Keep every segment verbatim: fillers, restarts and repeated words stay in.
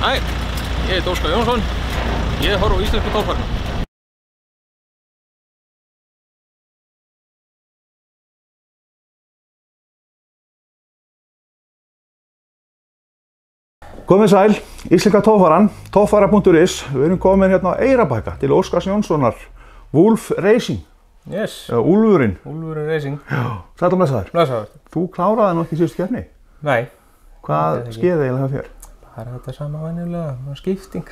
Hæ, ég heit Óskar Jónsson. Ég horf á íslensku torfærum. Komið sæl, íslenska torfæran, torfæra punktur is. Við erum komin hérna á Eyrarbakka til Óskars Jónssonar, Wolf Racing. Yes. Eða Úlfurinn. Úlfurinn Racing. Já. Sæll og blessaður. Blessaður. Þú kláraði nú ekki síðustu keppni? Nei. Hvað skeði eiginlega hjá þér? Það er þetta sama venjulega, skipting.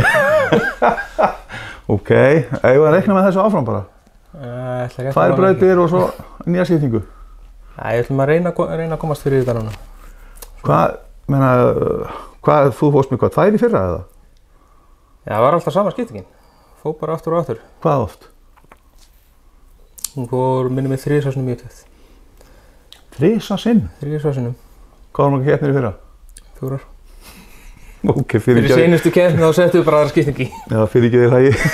Ok, eigum við að reikna með þessu áfram bara? Uh, Tvær brautir og svo nýja skiptingu? Nei, ég ætlum að reyna, reyna að komast fyrir þetta núna. Hvað, meina, hvað, þú fórst með hvað, tvær í fyrra eða? Já, það var alltaf sama skiptingin. Fór bara aftur og aftur. Hvað oft? Hún fór minni með þrisvarsinnum í upptækt. Þrisvarsinnum? Þrisvarsinnum. Hvað var nú keppnir í fyrra? Fjórar. Ok, fyrir Fyrir seinustu keppni þá settum við bara aðra skiptingi. Já, fyrir ekki þér hægi.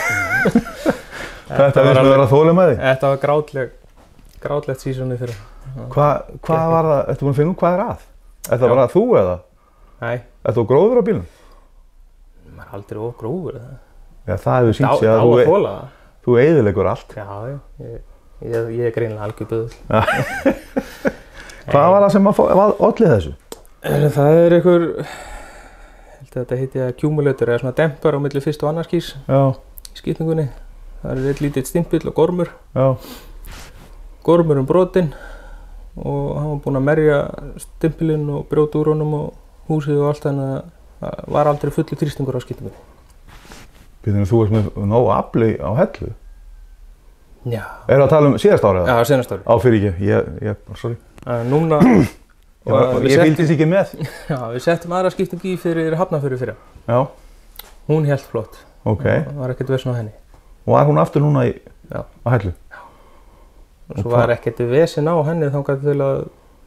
Þetta finnst að vera þolinmæði? Þetta var grátleg, grátlegt sísoni fyrra. Hvað hva var það, ertu búin að finna út hvað er að? Er það bara þú eða? Nei. Ertu gróður á bílnum? Maður er aldrei of gróður eða? Já, það hefur sínt sig að þú, e þú eyðileggur allt. Já, já, ég, ég, ég er greinilega algjör buðull. Hvað var það sem var ollið þessu? Það er einhver, þetta heiti að accumulator eða svona dempar á milli fyrst og annars skís í skiptingunni. Það er eitt lítill stimpill og gormur. Já. Gormurinn brotinn og hann var búinn að merja stimpilinn og brjóta úr honum og húsið og allt, þannig að það var aldrei fullu þrýstingur á skiptingunni. Býtum þú veist með nógu afli á hellu? Já. Erum við að tala um síðast árið? Já, síðast árið. Á fyrir ekki, ég, ég, sorry. Uh, núna... Já, ég fylgdist ekki með. Já, við settum aðra skiptingu í fyrir Hafnarfjörð fyrra. Já. Hún hélt flott. Ok. Það var ekkert vesen á henni. Og var hún aftur núna í, já. Á hellu? Já. Og svo var ekkert vesen á henni þangað til að,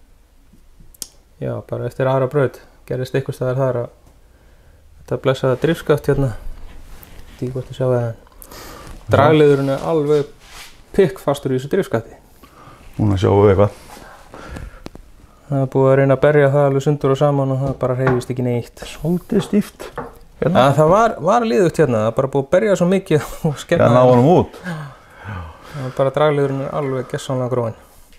já, bara eftir aðra braut gerðist einhvers staðar þar að þetta blessaða drifskaft hérna, því hvort þið sjáu það. Dragleiðurinn er alveg pikkfastur í þessu drifskafti. Núna sjáum við eitthvað. Það er búið að reyna að berja það alveg sundur og saman og það bara hreyfist ekki neitt. Svolítið stíft. Hérna. Ja, það var, var liðugt hérna, það er bara búið að berja svo mikið og skemma. Já, ná honum út. Það er bara dragleiðurinn er alveg gessamlega gróin.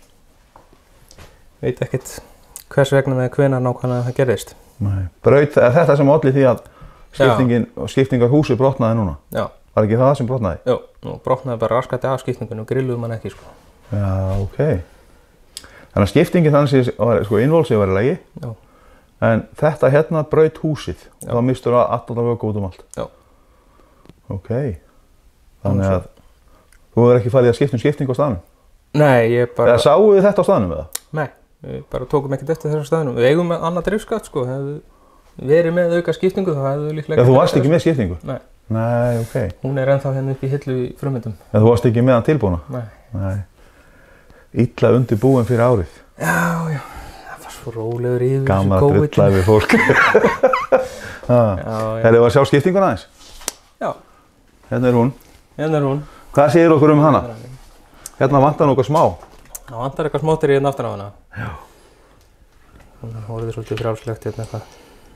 Veit ekkert hvers vegna eða hvenær nákvæmlega það gerðist. Nei. Braut, er þetta sem olli því að skiptingin og skiptingarhúsi brotnaði núna? Já. Var ekki það sem brotnaði? Jú, nú brotnaði bara raskati af skiptingunni og grilluði mann ekki, sko. Já, ok. Þannig að skiptingin þannig að sko, innvolsið var í lagi, já. En þetta hérna braut húsið og þá mistur það alltaf vöku út um allt. Já. Ok, þannig að þú hefur ekki falið að skipta um skipting á staðnum? Nei, ég bara... Eða sáu við þetta á staðnum eða? Nei, við bara tókum ekkert eftir þessu staðnum. Við eigum með annað drifskaft, sko, hefðu verið með auka skiptingu þá hefðu líklega... Já, þú varst ekki með skiptingu? Nei. Nei, ok. Hún er ennþá hérna upp í hillu í frummyndum. Já, þú varst ekki með hann tilbúna? Nei. Nei. Illa undirbúin fyrir árið. Já, já, það var svo rólegur yfir Gaman að drulla yfir fólk. Hefur við að sjá skiptinguna aðeins? Já. Hérna er hún. Hérna er hún. Hvað segir okkur um hana? Hérna vantar nokkuð smá. Það vantar eitthvað smáttir í hérna aftan á hana. Já. Hún horfði svolítið frjálslegt hérna eitthvað.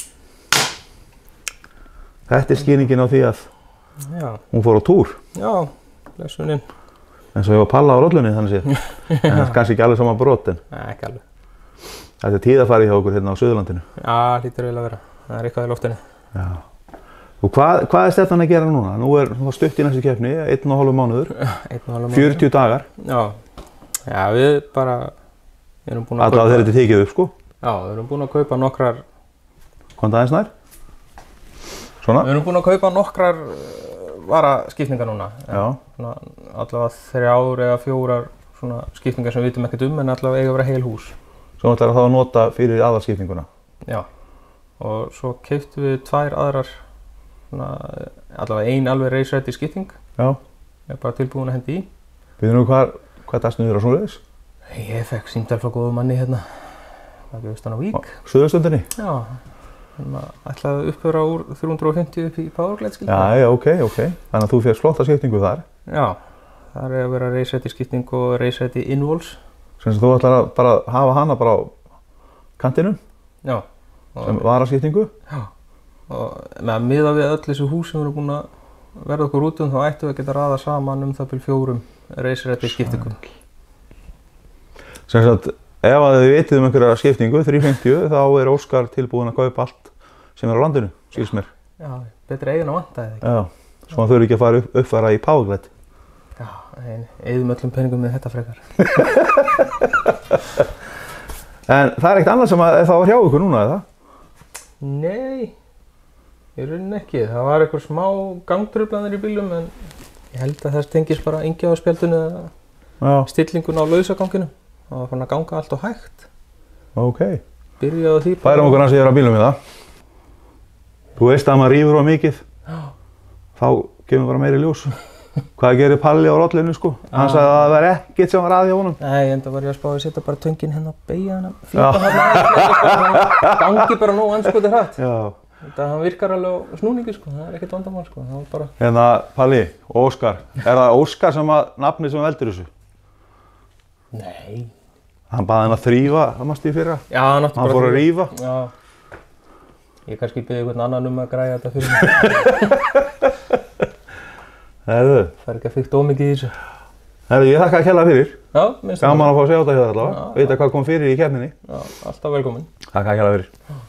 Þetta er skýringin á því að já. Hún fór á túr. Já, blessunin. En svo ég var palla á rollunni þannig séð. En það er kannski ekki alveg sama brotin. Nei, ekki alveg. Þetta er tíðarfari hjá okkur hérna á Suðurlandinu. Já, hlýtur vel að vera. Það er eitthvað í loftinu. Já. Og hvað, hvað er stefnan að gera núna? Nú er það stutt í næstu keppni, einn og hálfur mánuður. Einn og hálfur mánuður. fjörutíu dagar. Já. Já, við bara erum búin að kaupa... Allavega þeir eru tekið upp, sko? Já, við erum búin að kaupa nokkrar... Hvað aðeins nær? Svona? Við erum búin að kaupa nokkrar varaskiptingar núna. Já. Svona, allavega þrjár eða fjórar svona skiptingar sem við vitum ekkert um, en allavega eiga að vera heil hús. Svo ætlar það að nota fyrir aðalskiptinguna? Já. Og svo keyptum við tvær aðrar, svona, allavega ein alveg race ready skipting. Já. Ég er bara tilbúin að hendi í. Veitum við hvað, hvað dastu niður á svoleiðis? Ég fekk símtal frá góðum manni hérna. Það gefist hann á Vík. Suðurstundinni? Já. Það ætlaði að uppföra úr þrjú hundruð og fimmtíu upp í Powerglide skiptingu. Já, já, ok, ok. Þannig að þú fékkst flotta skiptingu þar? Já, það er að vera race ready skipting og race ready invols. Sem þú ætlar að bara hafa hana bara á kantinum? Já. Sem varaskiptingu? Já. og með að miða við öll þessu hús sem við erum búin að verða okkur út um, þá ættum við að geta raða saman um það byrjum fjórum reisrætti skiptingum. Sem sagt, ef að þið vitið um einhverja skiptingu, þrjú fimmtíu, þá er Óskar tilbúinn að kaupa allt sem er á landinu, skils mér. Já, betri eigin að vanta eða ekki. Já, svo hann þurfi ekki að fara upp, uppfæra í Powerglide. Já, eigðum öllum peningum með þetta frekar. En það er ekkert annað sem að þá er hjá ykkur núna, eða? Nei, í rauninni ekki. Það var eitthvað smá gangtruflanir í bílum, en ég held að það tengist bara yngja á spjaldinu eða stillingun á lausaganginu. Það var fann að ganga allt og hægt. Ok. Byrjaði á því bara. Færum okkur hans að ég er á bílum við það. Þú veist að maður rífur á mikið, Já. Þá kemur bara meiri ljós. Hvað gerir Palli á rollinu sko? Hann sagði að það var ekkert sem var að hjá honum. Nei, enda var ég að spá að setja bara töngin hérna og beigja hana, flýta hana aðeins, gangi bara nóg anskotið hratt. Já. Þetta hann virkar alveg á snúningi sko, það er ekkert vandamál sko, það var bara... Hérna, Palli og Óskar, er það Óskar sem að nafnið sem veldur þessu? Nei. Hann baði hann að þrífa, það mást ég fyrra. Já, hann átti bara... Hann fór að rífa. Já. Ég kannski byrði einhvern annan um að græja þetta fyrir mig. Herðu. Það er ekki að fylgt ómikið í þessu. Herðu, ég þakka að kella fyrir. Já, minnst það. Gaman að fá að sjá þetta hér allavega. Vita hvað kom fyrir í keppninni. Já, alltaf velkomin. Þakka að kella fyrir.